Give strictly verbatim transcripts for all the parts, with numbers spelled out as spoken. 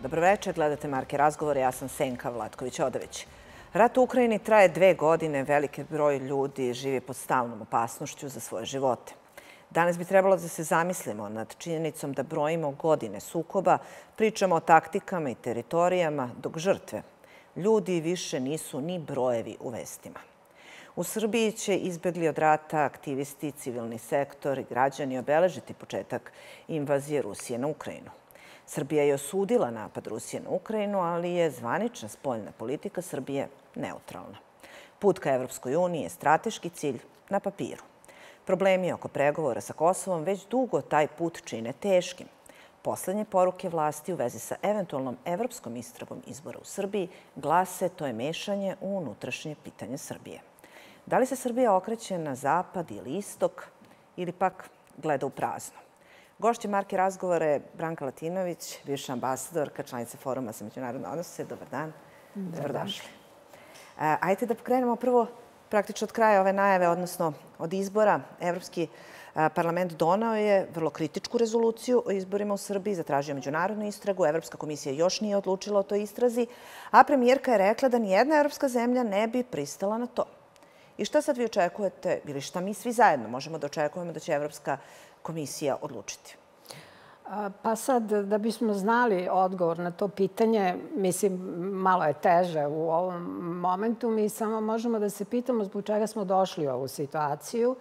Dobroveče, gledate Marke razgovore, ja sam Senka Vlatković-Odović. Rat u Ukrajini traje dve godine, veliki broj ljudi živi pod stalnom opasnošću za svoje živote. Danas bi trebalo da se zamislimo nad činjenicom da brojimo godine sukoba, pričamo o taktikama i teritorijama, dok žrtve, ljudi više nisu ni brojevi u vestima. U Srbiji će izbegli od rata aktivisti, civilni sektor i građani obeležiti početak invazije Rusije na Ukrajinu. Srbija je osudila napad Rusije na Ukrajinu, ali je zvanična spoljna politika Srbije neutralna. Put ka Evropskoj uniji je strateški cilj na papiru. Problemi oko pregovora sa Kosovom već dugo taj put čine teškim. Poslednje poruke vlasti u vezi sa eventualnom evropskom istragom izbora u Srbiji glase to je mešanje u unutrašnje pitanje Srbije. Da li se Srbija okreće na zapad ili istok ili pak gleda u prazno? Gošće Marke razgovora je Branka Latinović, bivša ambasadorka, članica Foruma za međunarodne odnose. Dobar dan. Dobrodošli. Ajde da krenemo prvo praktično od kraja ove najave, odnosno od izbora. Evropski parlament donao je vrlo kritičku rezoluciju o izborima u Srbiji, zatražio međunarodnu istragu. Evropska komisija još nije odlučila o toj istrazi, a premijerka je rekla da nijedna evropska zemlja ne bi pristala na to. I šta sad vi očekujete, ili šta mi svi zajedno možemo da očekujemo da će Evropska komisija odlučiti? Pa sad, da bismo znali odgovor na to pitanje, mislim, malo je teže u ovom momentu. Mi samo možemo da se pitamo zbog čega smo došli u ovu situaciju,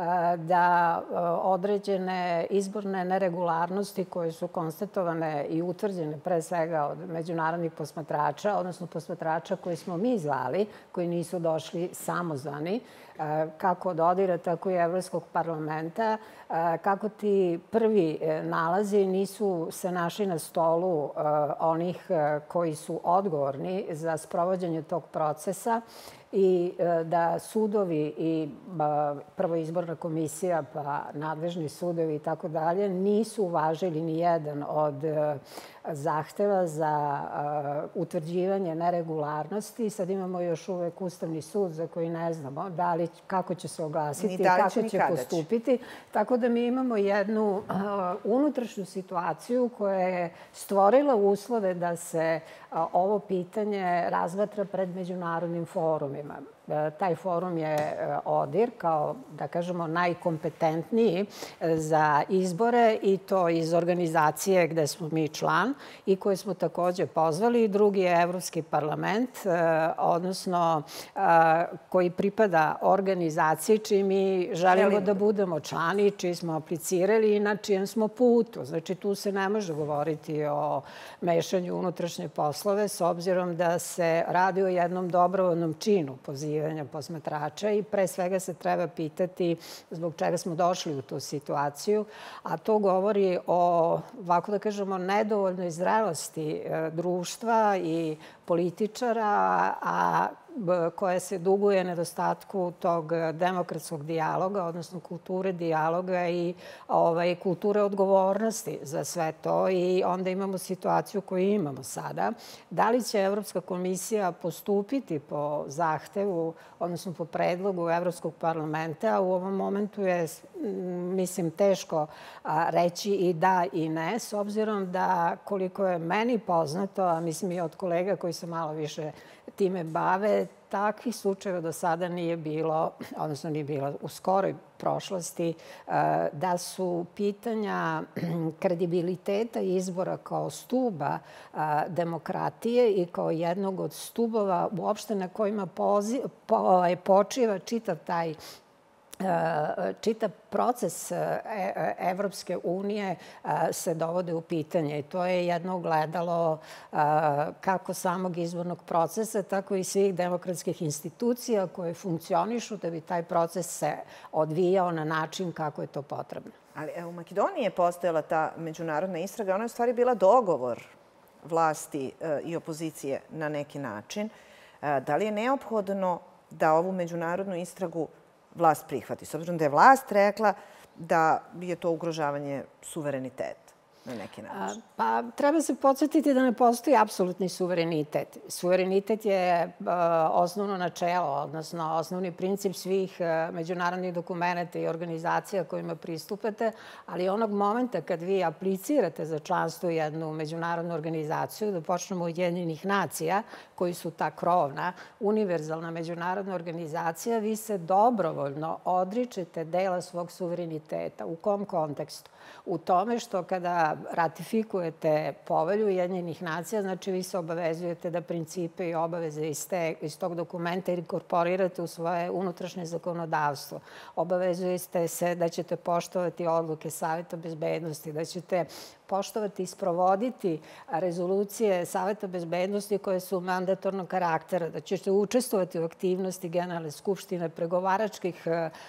da određene izborne neregularnosti koje su konstatovane i utvrđene pre svega od međunarodnih posmatrača, odnosno posmatrača koje smo mi zvali, koji nisu došli samozvani, kako od ODIHR-a, tako i Evropskog parlamenta, kako ti prvi nalazi nisu se našli na stolu onih koji su odgovorni za sprovođenje tog procesa i da sudovi i prvo izborna komisija, pa nadležni sudovi i tako dalje nisu uvažili ni jedan od zahteva za utvrđivanje neregularnosti. Sad imamo još uvek Ustavni sud za koji ne znamo da li, kako će se oglasiti i kako će postupiti. Tako da mi imamo jednu unutrašnju situaciju koja je stvorila uslove da se ovo pitanje razmatra pred međunarodnim forumima. Taj forum je ODIHR kao, da kažemo, najkompetentniji za izbore i to iz organizacije gde smo mi član i koje smo takođe pozvali. Drugi je Evropski parlament, odnosno koji pripada organizaciji čiji mi želimo da budemo člani, čiji smo aplicirali i na čijem smo putu. Znači, tu se ne može govoriti o mešanju unutrašnje poslove s obzirom da se radi o jednom dobrovoljnom činu pozivanja posmatrača i pre svega se treba pitati zbog čega smo došli u tu situaciju, a to govori o, ovako da kažemo, nedovoljnoj zrelosti društva i političara, a koja se duguje nedostatku tog demokratskog dijaloga, odnosno kulture dijaloga i kulture odgovornosti za sve to. I onda imamo situaciju koju imamo sada. Da li će Evropska komisija postupiti po zahtevu, odnosno po predlogu Evropskog parlamenta? U ovom momentu je, mislim, teško reći i da i ne, s obzirom da, koliko je meni poznato, a mislim i od kolega koji se malo više time bave, takvih slučajeva do sada nije bilo, odnosno nije bilo u skoroj prošlosti, da su pitanja kredibiliteta izbora kao stuba demokratije i kao jednog od stubova uopšte na kojima počiva čitav taj čitav proces Evropske unije se dovode u pitanje. I to je jedno ogledalo kako samog izbornog procesa, tako i svih demokratskih institucija koje funkcionišu da bi taj proces se odvijao na način kako je to potrebno. Ali u Makedoniji je postojala ta međunarodna istraga. Ona je u stvari bila dogovor vlasti i opozicije na neki način. Da li je neophodno da ovu međunarodnu istragu vlast prihvati, s obzirom da je vlast rekla da je to ugrožavanje suvereniteta? na neki način? Pa treba se podsjetiti da ne postoji apsolutni suverenitet. Suverenitet je osnovno načelo, odnosno osnovni princip svih međunarodnih dokumenta i organizacija kojima pristupate, ali onog momenta kad vi aplicirate za članstvo u jednu međunarodnu organizaciju, da počnemo od Ujedinjenih nacija, koji su ta krovna, univerzalna međunarodna organizacija, vi se dobrovoljno odričete dela svog suvereniteta. U kom kontekstu? U tome što kada ratifikujete povelju Ujedinjenih nacija, znači vi se obavezujete da principe i obaveze iz, te, iz tog dokumenta inkorporirate u svoje unutrašnje zakonodavstvo. Obavezujete se da ćete poštovati odluke Saveta bezbednosti, da ćete poštovati i sprovoditi rezolucije Saveta bezbednosti koje su mandatornog karaktera, da ćete učestvovati u aktivnosti Generalne skupštine, pregovaračkih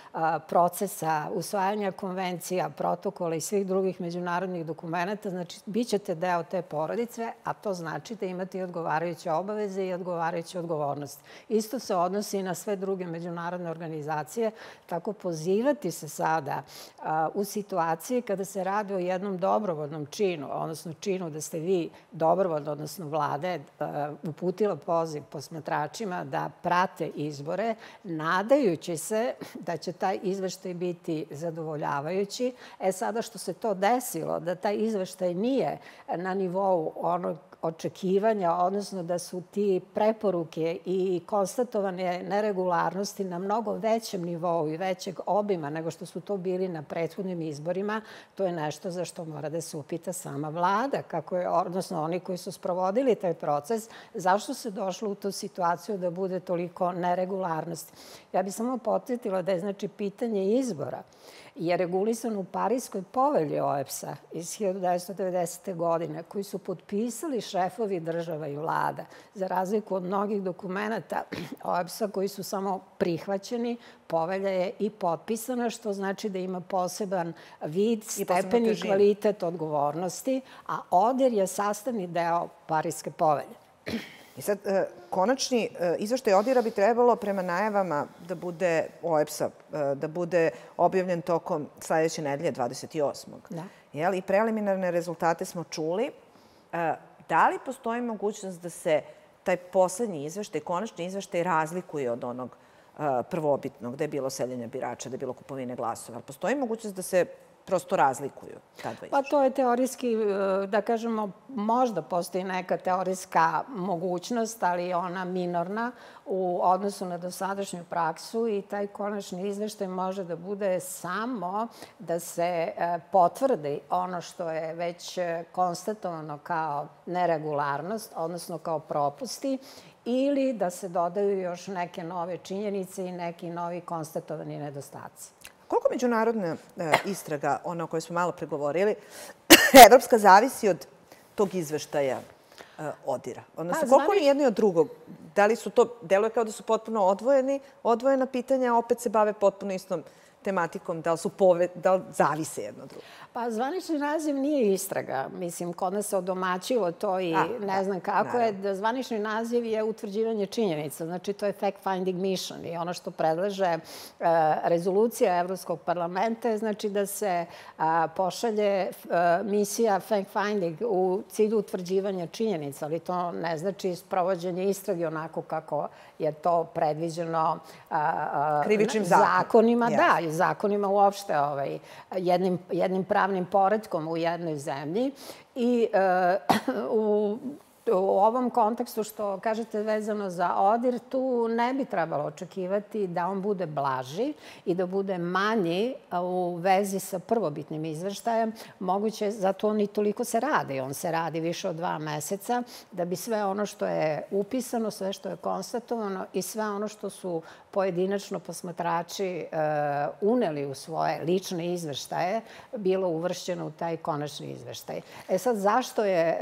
procesa, usvajanja konvencija, protokola i svih drugih međunarodnih dokumenta. Znači, bit ćete deo te porodice, a to znači da imate i odgovarajuće obaveze i odgovarajuće odgovornosti. Isto se odnosi i na sve druge međunarodne organizacije, tako pozivati se sada u situaciji kada se radi o jednom dobrovoljnom činu, odnosno činu da ste vi dobrovoljno, odnosno vlade, uputila poziv posmatračima da prate izbore, nadajući se da će taj izveštaj biti zadovoljavajući. E sada što se to desilo, da taj izveštaj nije na nivou onog očekivanja, odnosno da su ti preporuke i konstatovane neregularnosti na mnogo većem nivou i većeg obima nego što su to bili na prethodnim izborima, to je nešto za što mora da se upita sama vlada, kako je, odnosno oni koji su sprovodili taj proces, zašto se došlo u tu situaciju da bude toliko neregularnosti. Ja bih samo podsjetila da je znači pitanje izbora je regulisan u Parijskoj povelji O E B S-a iz hiljadu devetsto devedesete. godine, koji su potpisali šefovi država i vlada, za razliku od mnogih dokumenta O E B S-a koji su samo prihvaćeni. Povelja je i potpisana, što znači da ima poseban vid, stepen i kvalitet odgovornosti, a O D I R je sastavni deo Parijske povelje. I sad, konačni izveštaj O D I R-a bi trebalo prema najavama da bude O E B S-a, da bude objavljen tokom sledeće nedelje, dvadeset osmog I preliminarne rezultate smo čuli. Da li postoji mogućnost da se taj poslednji izveštaj, konačni izveštaj razlikuje od onog prvobitnog, da je bilo seljenja birača, da je bilo kupovine glasova? Postoji mogućnost da se prosto razlikuju ta dva izveštaja? Pa to je teorijski, da kažemo, možda postoji neka teorijska mogućnost, ali ona minorna u odnosu na dosadašnju praksu i taj konačni izveštaj može da bude samo da se potvrdi ono što je već konstatovano kao neregularnost, odnosno kao propusti, ili da se dodaju još neke nove činjenice i neki novi konstatovani nedostaci. Koliko međunarodna istraga, ona o kojoj smo malo pregovorili, evropska, zavisi od tog izveštaja O D I R-a? Odnosno, koliko oni jedni od drugog? Da li su to, deluje kao da su potpuno odvojeni, odvojena pitanja, a opet se bave potpuno istom tematikom, da li su da li zavise jedno od drugo? Pa zvanični naziv nije istraga. Mislim, kod nas se odomaćilo to i ne znam kako je. Zvanični naziv je utvrđivanje činjenica. Znači, to je fact-finding mission i ono što predlaže rezolucija Evropskog parlamenta je znači da se pošalje misija fact-finding u cilju utvrđivanja činjenica, ali to ne znači sprovođenje istrage onako kako je to predviđeno krivičnim zakonima. Da, i zakonima uopšte jednim pravnim poretkom u jednoj zemlji. I u u ovom kontekstu što kažete vezano za O D I R, tu ne bi trebalo očekivati da on bude blaži i da bude manji u vezi sa prvobitnim izveštajem. Moguće, zato on i toliko se radi. On se radi više od dva meseca da bi sve ono što je upisano, sve što je konstatovano i sve ono što su pojedinačno posmatrači uneli u svoje lične izveštaje bilo uvršćeno u taj konačni izveštaj. E sad, zašto je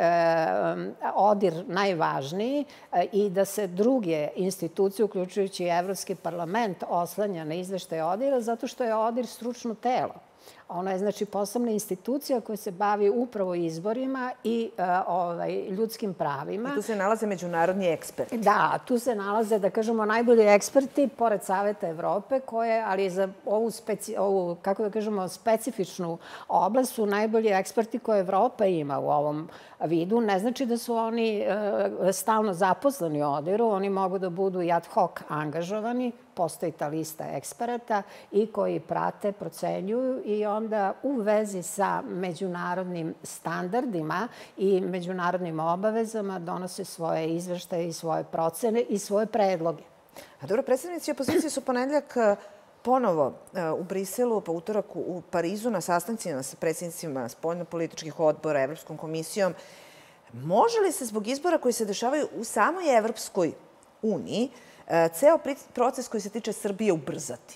O D I R najvažniji i da se druge institucije, uključujući Evropski parlament, oslanja na izveštaj O D I R-a, zato što je O D I R stručno telo. Ona je, znači, posebna institucija koja se bavi upravo izborima i ljudskim pravima. I tu se nalaze međunarodni eksperti. Da, tu se nalaze, da kažemo, najbolji eksperti, pored Saveta Evrope, koje, ali za ovu, kako da kažemo, specifičnu oblast su najbolji eksperti koje Evropa ima u ovom vidu. Ne znači da su oni stalno zaposleni u ODIHR-u, oni mogu da budu i ad hoc angažovani, postoji ta lista eksperata i koji prate, procenjuju i onda u vezi sa međunarodnim standardima i međunarodnim obavezama donose svoje izveštaje i svoje procene i svoje predloge. A dobro, predstavnici opozicije su ponedeljak ponovo u Briselu, pa utorak u Parizu na sastancima sa predsjednicima spoljnopolitičkih odbora, Evropskom komisijom. Može li se zbog izbora koji se dešavaju u samoj Evropskoj uniji ceo proces koji se tiče Srbije ubrzati?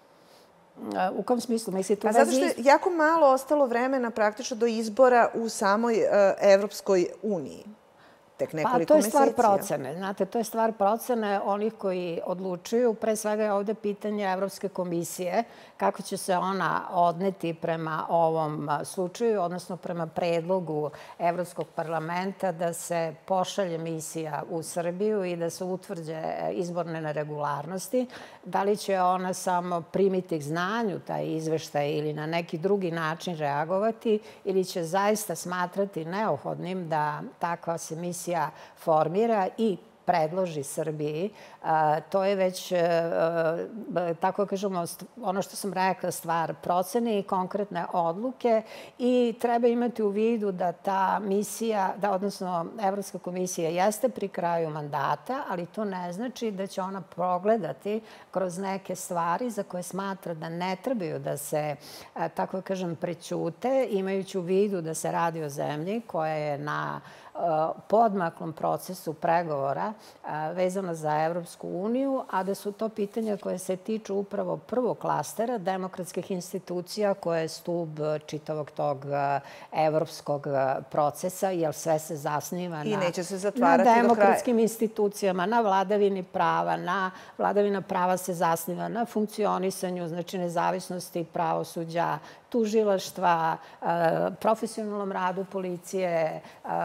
U kom smislu mislite? Pa zato što je jako malo ostalo vremena praktično do izbora u samoj Evropskoj uniji. Pa to je stvar procene. Znate, to je stvar procene onih koji odlučuju. Pre svega je ovde pitanje Evropske komisije kako će se ona odneti prema ovom slučaju, odnosno prema predlogu Evropskog parlamenta da se pošalje misija u Srbiju i da se utvrđe izborne neregularnosti. Da li će ona samo primiti k znanju taj izveštaj ili na neki drugi način reagovati ili će zaista smatrati neophodnim da takva se misija formira i predloži Srbiji. To je već, tako kažemo, ono što sam rekla, stvar procene i konkretne odluke i treba imati u vidu da ta misija, da odnosno Evropska komisija jeste pri kraju mandata, ali to ne znači da će ona progledati kroz neke stvari za koje smatra da ne trebaju da se, tako kažem, prećute, imajući u vidu da se radi o zemlji koja je na podmaklom procesu pregovora vezano za Evropsku uniju, a da su to pitanja koje se tiču upravo prvog klastera demokratskih institucija koje je stub čitavog tog evropskog procesa, jer sve se zasniva na demokratskim institucijama, na vladavini prava, na vladavina prava se zasniva na funkcionisanju, znači nezavisnosti pravosuđa, tužilaštva, profesionalnom radu policije,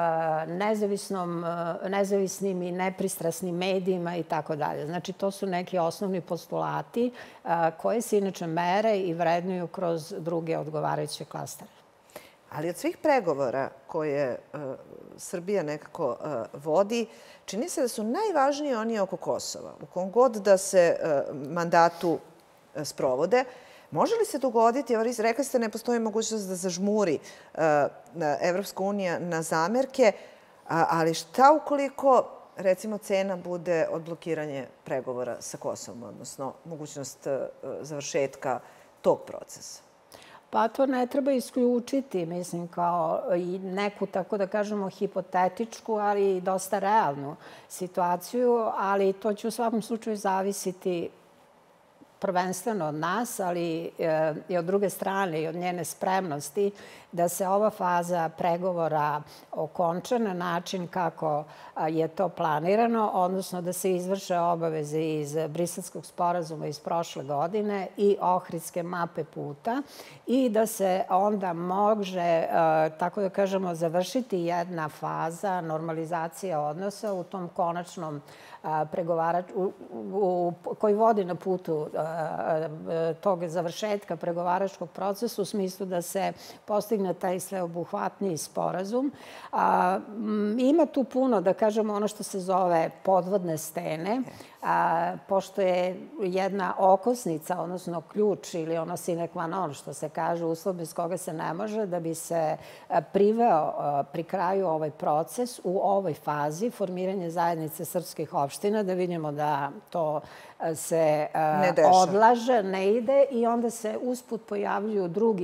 nezavisnim i nepristrasnim medijima i tako dalje. Znači, to su neki osnovni postulati koje se inače mere i vrednuju kroz druge odgovarajuće klastere. Ali od svih pregovora koje Srbija nekako vodi, čini se da su najvažniji oni oko Kosova. U kom god da se mandatu sprovode, može li se dogoditi, rekli ste ne postoji mogućnost da zažmuri Evropska unija na zamerke, ali šta ukoliko, recimo, cena bude odblokiranje pregovora sa Kosovom, odnosno mogućnost završetka tog procesa? Pa to ne treba isključiti, mislim, kao i neku, tako da kažemo, hipotetičku, ali i dosta realnu situaciju, ali to će u svakom slučaju zavisiti prvenstveno od nas, ali i od druge strane i od njene spremnosti da se ova faza pregovora okonča na način kako je to planirano, odnosno da se izvrše obaveze iz Briselskog sporazuma iz prošle godine i Ohridske mape puta i da se onda može, tako da kažemo, završiti jedna faza normalizacije odnosa u tom konačnom pregovaraču, koji vodi na putu tog završetka pregovaračkog procesa u smislu da se postigne taj sveobuhvatniji sporazum. Ima tu puno, da kažemo, ono što se zove podvodne stene, pošto je jedna okosnica, odnosno ključ ili ono sine qua non, što se kaže, uslov bez koga se ne može, da bi se priveo pri kraju ovaj proces u ovoj fazi formiranje zajednice srpskih opština, da vidimo da to se odlaže, ne ide i onda se usput pojavljuju drugi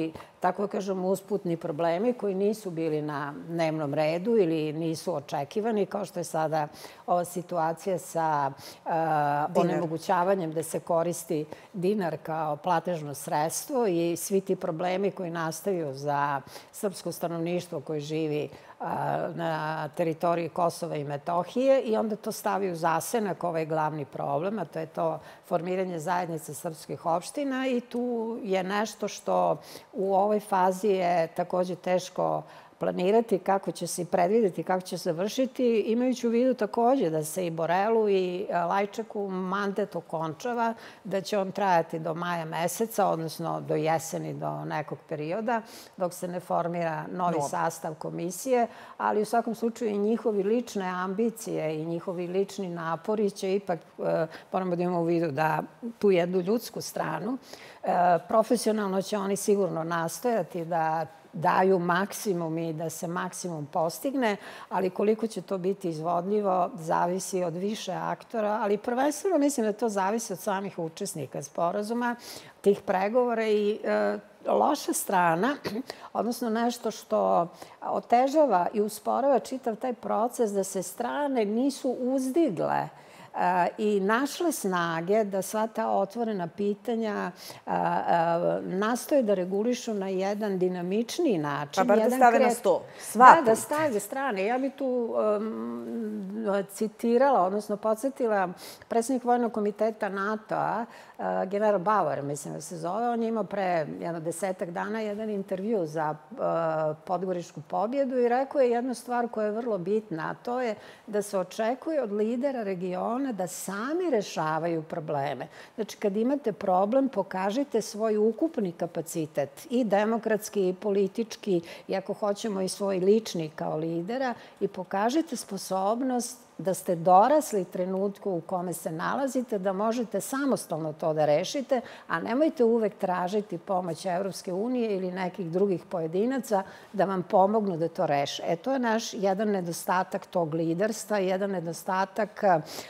tako da kažem, usputni problemi koji nisu bili na dnevnom redu ili nisu očekivani, kao što je sada ova situacija sa onemogućavanjem da se koristi dinar kao platežno sredstvo i svi ti problemi koji nastaju za srpsko stanovništvo koje živi na teritoriji Kosova i Metohije i onda to stavi u zasenak ovaj glavni problem, a to je to formiranje zajednice srpskih opština i tu je nešto što u ovoj fazi je takođe teško planirati, kako će se predvideti, kako će se završiti, imajući u vidu takođe da se i Borelu i Lajčeku mandat okončava, da će on trajati do maja meseca, odnosno do jeseni, do nekog perioda, dok se ne formira novi sastav komisije, ali u svakom slučaju i njihovi lične ambicije i njihovi lični napori će ipak, moramo da imamo u vidu da tu jednu ljudsku stranu, profesionalno će oni sigurno nastojati da daju maksimum i da se maksimum postigne, ali koliko će to biti izvodljivo zavisi od više aktora, ali prvenstveno mislim da to zavisi od samih učesnika sporazuma, tih pregovora i loša strana, odnosno nešto što otežava i usporava čitav taj proces da se strane nisu uzdigle i našle snage da sva ta otvorena pitanja nastoje da regulišu na jedan dinamičniji način. Pa bar da stave na sto. Da, da stave strane. Ja bih tu citirala, odnosno podsjetila predsjednik Vojnog komiteta NATO-a, general Bauer, mislim da se zove. On je imao pre jedno desetak dana jedan intervju za Podgoričku pobjedu i rekao je jednu stvar koja je vrlo bitna, a to je da se očekuje od lidera regiona da sami rešavaju probleme. Znači, kad imate problem, pokažite svoj ukupni kapacitet i demokratski i politički i ako hoćemo i svoj lični kao lidera i pokažite sposobnost da ste dorasli trenutku u kome se nalazite, da možete samostalno to da rešite, a nemojte uvek tražiti pomoć Evropske unije ili nekih drugih pojedinaca da vam pomognu da to reše. E, to je naš jedan nedostatak tog liderstva, jedan nedostatak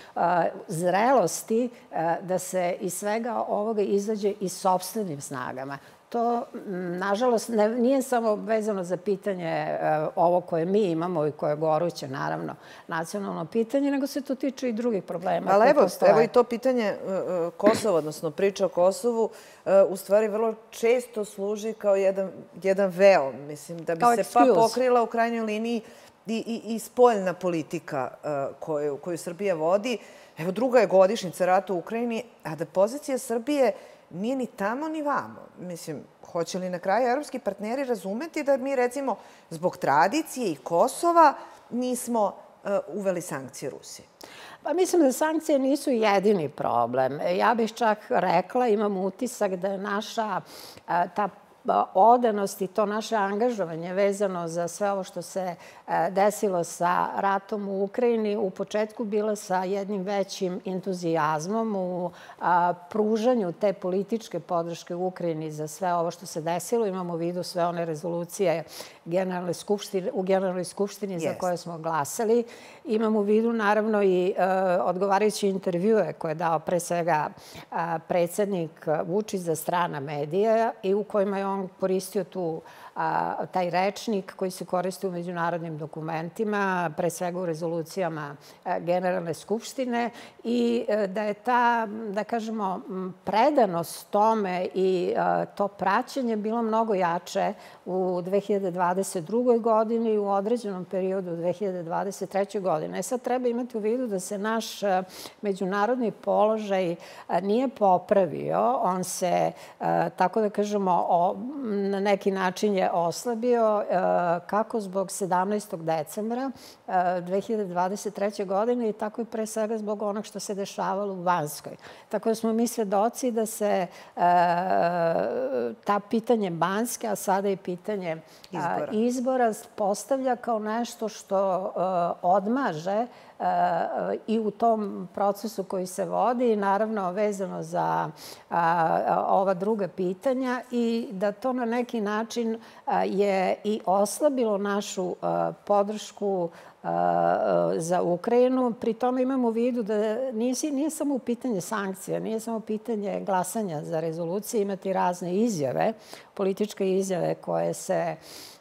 zrelosti da se iz svega ovoga izađe i sopstvenim snagama. To, nažalost, nije samo vezano za pitanje ovo koje mi imamo i koje je goruće, naravno, nacionalno pitanje, nego se to tiče i drugih problema. Ali evo i to pitanje Kosova, odnosno priča o Kosovu, u stvari vrlo često služi kao jedan veo, mislim, da bi se pa pokrila u krajnjoj liniji i spoljna politika koju Srbija vodi. Evo, druga je godišnjica rata u Ukrajini, a da pozicija Srbije nije ni tamo ni vamo. Mislim, hoće li na kraju evropski partneri razumeti da mi, recimo, zbog tradicije i Kosova nismo uveli sankcije Rusiji? Pa mislim da sankcije nisu jedini problem. Ja bih čak rekla, imam utisak da je naša ta odanost i to naše angažovanje vezano za sve ovo što se desilo sa ratom u Ukrajini u početku bilo sa jednim većim entuzijazmom u pružanju te političke podrške u Ukrajini za sve ovo što se desilo. Imamo u vidu sve one rezolucije u Generalnoj skupštini za koje smo glasali. Imamo u vidu naravno i odgovarajući intervjue koje je dao pre svega predsjednik Vučić za strana medija i u kojima je on koristio tu taj rečnik koji se koristi u međunarodnim dokumentima, pre svega u rezolucijama Generalne skupštine i da je ta, da kažemo, predanost tome i to praćenje bilo mnogo jače u dve hiljade dvadeset drugoj godini i u određenom periodu u dve hiljade dvadeset trećoj godini. E sad treba imati u vidu da se naš međunarodni položaj nije popravio. On se, tako da kažemo, na neki način je oslabio kako zbog sedamnaestog decembra dve hiljade dvadeset treće. godine i tako i pre svega zbog onog što se dešavalo u Banskoj. Tako da smo mi svedoci da se ta pitanje Banske, a sada i pitanje izbora postavlja kao nešto što odmaže i u tom procesu koji se vodi, naravno vezano za ova druga pitanja, i da to na neki način je i oslabilo našu podršku za Ukrajinu. Pri tome imamo u vidu da nije samo pitanje sankcija, nije samo pitanje glasanja za rezolucije, imati razne izjave, političke izjave koje se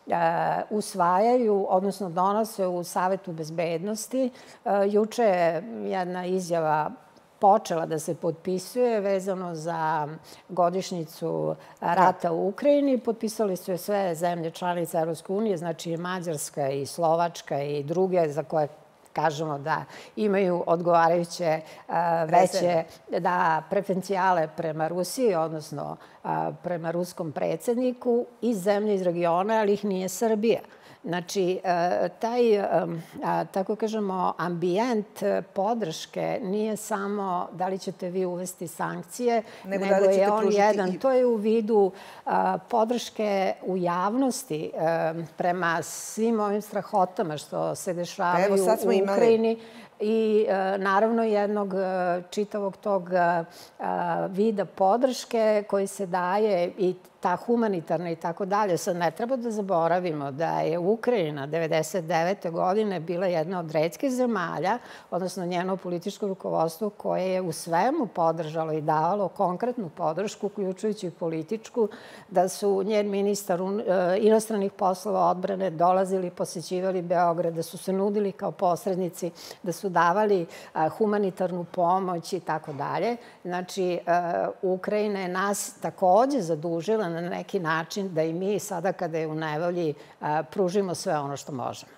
usvajaju, odnosno donose u Savetu bezbednosti. Juče je jedna izjava počela da se potpisuje vezano za godišnjicu rata u Ukrajini. Potpisali su je sve zemlje članice Evropske unije, znači i Mađarska i Slovačka i druge za koje kažemo da imaju odgovarajuće veće preferencijale prema Rusiji, odnosno prema ruskom predsjedniku, i zemlje iz regiona, ali ih nije Srbija. Znači, taj, tako kažemo, ambijent podrške nije samo da li ćete vi uvesti sankcije, nego je on jedan. To je u vidu podrške u javnosti prema svim ovim strahotama što se dešavaju u Ukrajini i naravno jednog čitavog tog vida podrške koji se daje i ta humanitarna i tako dalje. Sad ne treba da zaboravimo da je Ukrajina devedeset devete godine bila jedna od retkih zemalja, odnosno njeno političko rukovodstvo, koje je u svemu podržalo i davalo konkretnu podršku, uključujući političku, da su njen ministar inostranih poslova, odbrane dolazili, posećivali Beograd, da su se nudili kao posrednici, da su davali humanitarnu pomoć i tako dalje. Znači, Ukrajina je nas takođe zadužila na neki način da i mi sada kada je u nevolji pružimo sve ono što možemo.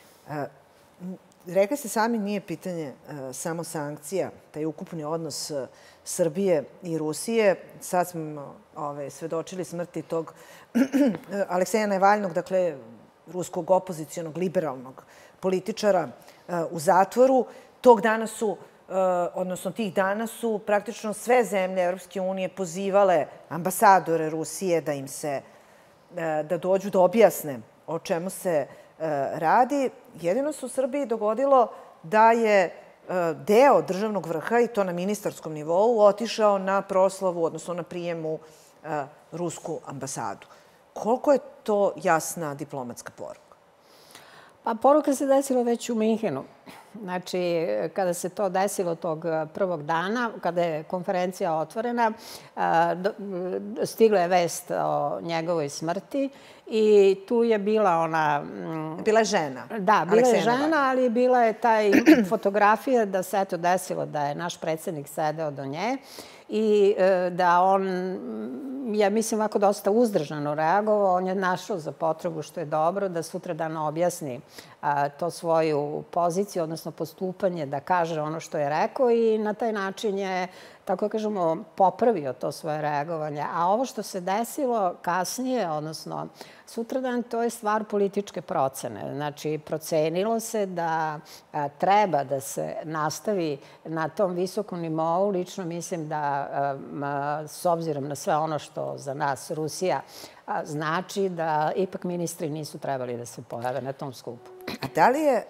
Rekli ste sami, nije pitanje samo sankcija, taj ukupni odnos Srbije i Rusije. Sad smo svedočili smrti tog Alekseja Navalnog, dakle, ruskog opozicionog liberalnog političara u zatvoru. Tog dana su odnosno tih dana su praktično sve zemlje Evropske unije pozivale ambasadore Rusije da im se, da dođu da objasne o čemu se radi. Jedino se u Srbiji dogodilo da je deo državnog vrha, i to na ministarskom nivou, otišao na proslavu, odnosno na prijemu rusku ambasadu. Koliko je to jasna diplomatska poruka? Pa poruka se desila već u Minhenu. Znači, kada se to desilo tog prvog dana, kada je konferencija otvorena, stigla je vest o njegovoj smrti i tu je bila ona... Bila je žena. Da, bila je žena, ali bila je taj fotografija da se eto desilo da je naš predsjednik sedeo do nje i da on, ja mislim, ovako dosta uzdržano reagovao. On je našao za potrebu, što je dobro, da sutra dana objasni to svoju poziciju, odnosno postupanje, da kaže ono što je rekao i na taj način je, tako kažemo, popravio to svoje reagovanje. A ovo što se desilo kasnije, odnosno sutradan, to je stvar političke procene. Znači, procenilo se da treba da se nastavi na tom visokom nivou. Lično mislim da, s obzirom na sve ono što za nas Rusija znači, da ipak ministri nisu trebali da se pojave na tom skupu. A da li je,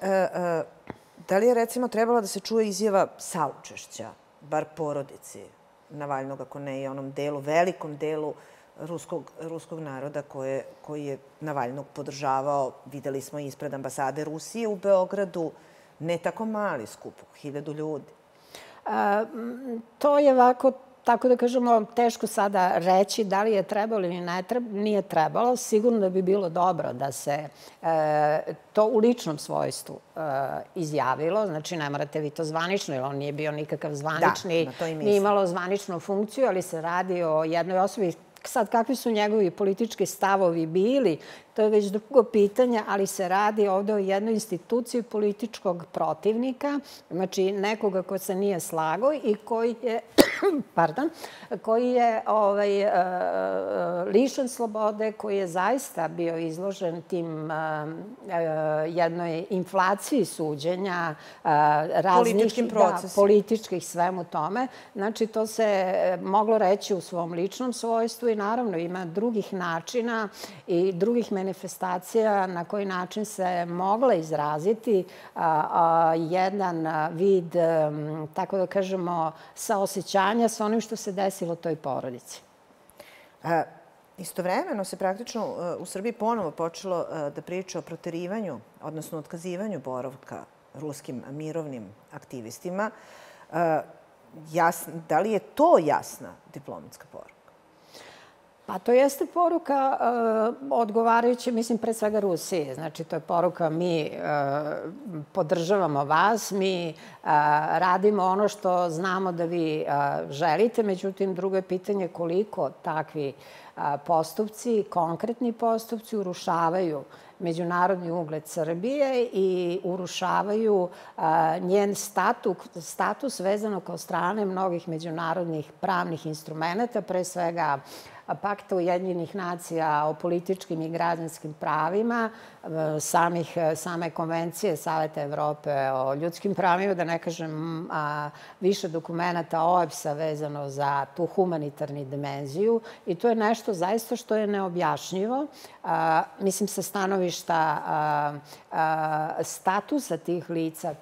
da li je recimo trebala da se čuje izjava saučešća, bar porodici Navalnog, ako ne i onom delu, velikom delu ruskog, ruskog naroda koje, koji je Navalnog podržavao? Videli smo ispred ambasade Rusije u Beogradu ne tako mali skup, hiljadu ljudi. A, to je ovako, tako da kažemo, teško sada reći da li je trebalo ili ne treba, nije trebalo. Sigurno da bi bilo dobro da se e, to u ličnom svojstvu e, izjavilo. Znači, ne morate vi to zvanično, jer on nije bio nikakav zvanični, nije imalo zvaničnu funkciju, ali se radi o jednoj osobi. Sad, kakvi su njegovi politički stavovi bili, to je već drugo pitanje, ali se radi ovde o jednoj instituciji političkog protivnika, znači nekoga ko se nije slagao i koji je, pardon, koji je ovaj, lišen slobode, koji je zaista bio izložen tim jednoj inflaciji suđenja, raznih političkim procesima, političkih, svemu tome. Znači, to se moglo reći u svom ličnom svojstvu i naravno ima drugih načina i drugih manifestacija na koji način se mogla izraziti jedan vid, tako da kažemo, saosećanja sa onim što se desilo toj porodici. Istovremeno se praktično u Srbiji ponovo počelo da priča o proterivanju, odnosno otkazivanju boravka ruskim mirovnim aktivistima. Da li je to jasna diplomatska poruka? Pa to jeste poruka odgovarajuće, mislim, pre svega Rusiji. Znači, to je poruka mi podržavamo vas, mi radimo ono što znamo da vi želite, međutim, drugo je pitanje koliko takvi postupci, konkretni postupci urušavaju međunarodni ugled Srbije i urušavaju njen status vezano kao strane mnogih međunarodnih pravnih instrumenta, pre svega Pakta Ujedinjenih nacija o političkim i građanskim pravima, same konvencije Saveta Evrope o ljudskim pravima, da ne kažem više dokumenta O E B S-a vezano za tu humanitarnu dimenziju. I to je nešto zaista što je neobjašnjivo. Mislim, sa stanovišta statusa tih lica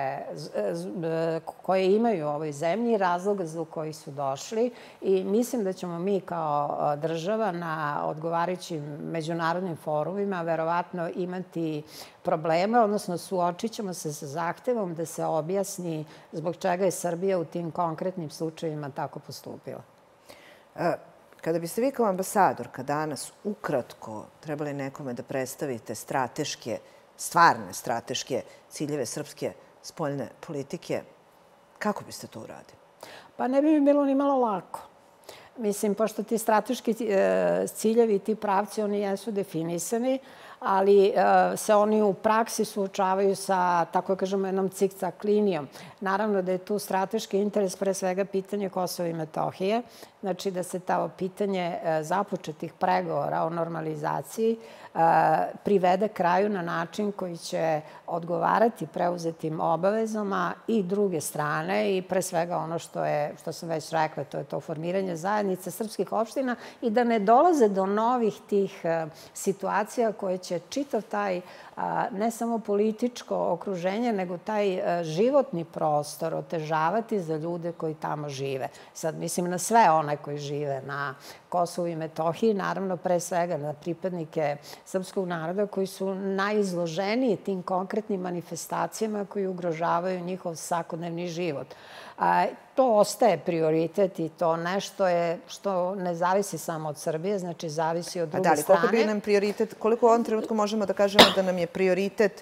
koje imaju u ovoj zemlji, razloga za koji su došli. I mislim da ćemo mi kao država na odgovarajućim međunarodnim forumima verovatno imati probleme, odnosno suočit ćemo se sa zahtevom da se objasni zbog čega je Srbija u tim konkretnim slučajevima tako postupila. Kada biste vi kao ambasadorka danas ukratko trebali nekome da predstavite strateške, stvarne strateške ciljeve srpske spoljne politike, kako biste to uradili? Pa ne bi mi bilo ni malo lako. Mislim, pošto ti strateški ciljevi i ti pravci, oni jesu definisani, ali se oni u praksi suočavaju sa, tako kažemo, jednom cik-cak linijom. Naravno da je tu strateški interes pre svega pitanje Kosova i Metohije, znači da se to pitanje započetih pregovora o normalizaciji privede kraju na način koji će odgovarati preuzetim obavezama i druge strane i pre svega ono što je, što sam već rekla, to je to formiranje zajednice srpskih opština i da ne dolaze do novih tih situacija koje će čitav taj ne samo političko okruženje, nego taj životni prostor otežavati za ljude koji tamo žive. Sad mislim na sve one koji žive na Kosovu i Metohiji, naravno pre svega na pripadnike srpskog naroda koji su najizloženiji tim konkretnim manifestacijama koji ugrožavaju njihov svakodnevni život. To ostaje prioritet i to nešto je što ne zavisi samo od Srbije, znači zavisi od druge strane. A da li, koliko bi nam prioritet, koliko u ovom trenutku možemo da kažemo da nam je prioritet,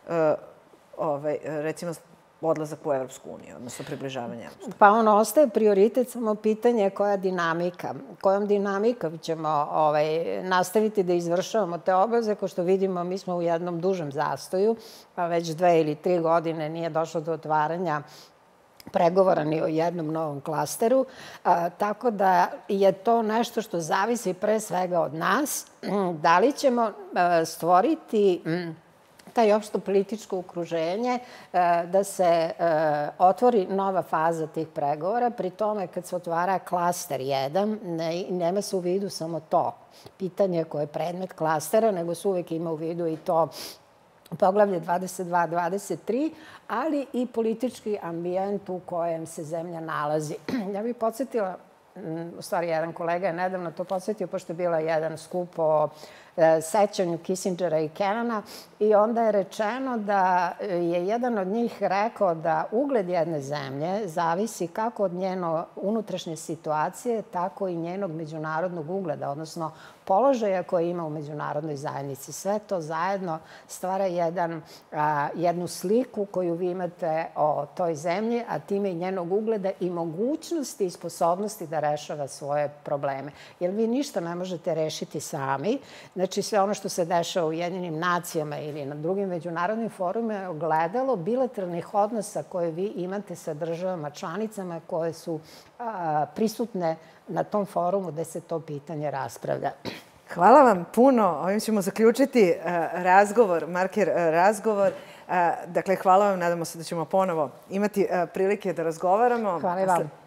recimo, odlazak u Evropsku uniju, odnosno približavanje Evropsku uniju? Pa ono ostaje prioritet, samo pitanje koja dinamika. Kojom dinamikom ćemo nastaviti da izvršavamo te obaveze. Kao što vidimo, mi smo u jednom dužem zastoju, pa već dve ili tri godine nije došlo do otvaranja pregovora ni o jednom novom klasteru, tako da je to nešto što zavisi pre svega od nas. Da li ćemo stvoriti taj opšto političko okruženje da se otvori nova faza tih pregovora. Pri tome, kad se otvara klaster jedan, nema se u vidu samo to pitanje koje je predmet klastera, nego se uvek ima u vidu i to poglavlje dvadeset dva dvadeset tri, ali i politički ambijent u kojem se zemlja nalazi. Ja bih podsjetila, u stvari jedan kolega je nedavno to podsjetio, pošto je bila jedan skup o sećanju Kissingera i Kennana i onda je rečeno da je jedan od njih rekao da ugled jedne zemlje zavisi kako od njeno unutrašnje situacije, tako i njenog međunarodnog ugleda, odnosno položaja koje ima u međunarodnoj zajednici. Sve to zajedno stvara jednu sliku koju vi imate o toj zemlji, a time i njenog ugleda i mogućnosti i sposobnosti da rešava svoje probleme. Jer vi ništa ne možete rešiti sami. Znači, sve ono što se dešava u Ujedinjenim nacijama ili na drugim međunarodnim forumima je ogledalo bilateralnih odnosa koje vi imate sa državama članicama koje su prisutne na tom forumu gde se to pitanje raspravlja. Hvala vam puno. Ovim ćemo zaključiti razgovor, Marker razgovor. Dakle, hvala vam. Nadamo se da ćemo ponovo imati prilike da razgovaramo. Hvala i vam.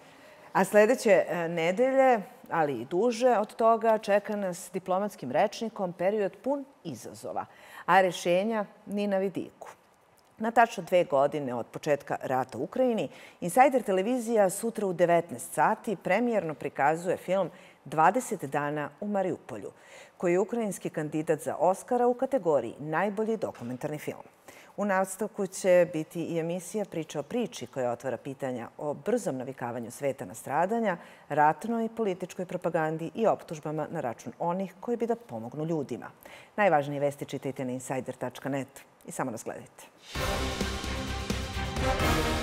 A sledeće nedelje, ali i duže od toga, čeka nas diplomatskim rečnikom period pun izazova, a rešenja ni na vidiku. Na tačno dve godine od početka rata u Ukrajini, Insajder televizija sutra u devetnaest sati premijerno prikazuje film dvadeset dana u Mariupolju, koji je ukrajinski kandidat za Oskara u kategoriji Najbolji dokumentarni film. U nastavku će biti i emisija Priča o priči koja otvara pitanja o brzom navikavanju sveta na stradanja, ratnoj i političkoj propagandi i optužbama na račun onih koji bi da pomognu ljudima. Najvažnije vesti čitajte na insajder tačka net i samo nas gledajte.